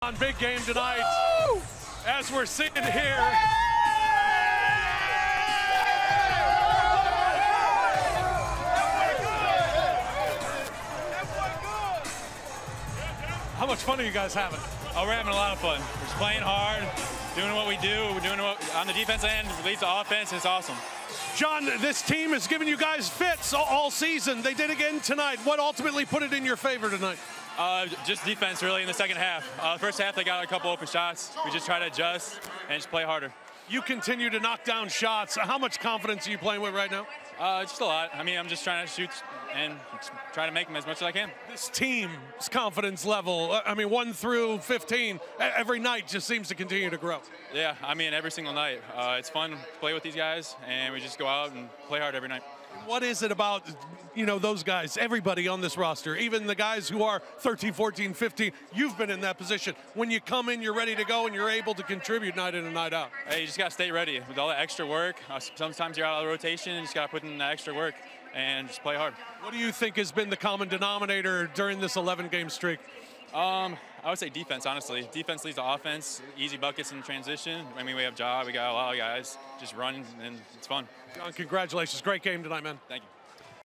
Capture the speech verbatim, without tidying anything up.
On big game tonight, Woo! As we're sitting here. How much fun are you guys having? Oh, we're having a lot of fun. We're just playing hard, doing what we do. We're doing what on the defense end, leads to offense, and it's awesome. John, this team has given you guys fits all, all season. They did again tonight. What ultimately put it in your favor tonight? Uh, just defense, really, in the second half. Uh, the first half, they got a couple open shots. We just try to adjust and just play harder. You continue to knock down shots. How much confidence are you playing with right now? Uh, just a lot. I mean, I'm just trying to shoot and try to make them as much as I can. This team's confidence level, I mean, one through fifteen, every night just seems to continue to grow. Yeah, I mean, every single night. Uh, it's fun to play with these guys, and we just go out and play hard every night. What is it about, you know, those guys, everybody on this roster, even the guys who are thirteen, fourteen, fifteen, you've been in that position. When you come in, you're ready to go, and you're able to contribute night in and night out. Hey, you just got to stay ready with all that extra work. Uh, sometimes you're out of the rotation, and you just got to put in the extra work and just play hard. What do you think has been the common denominator during this eleven game streak? Um, I would say defense, honestly. Defense leads to offense, easy buckets in transition. I mean, we have Ja, we got a lot of guys just run, and it's fun. John, congratulations. Great game tonight, man. Thank you.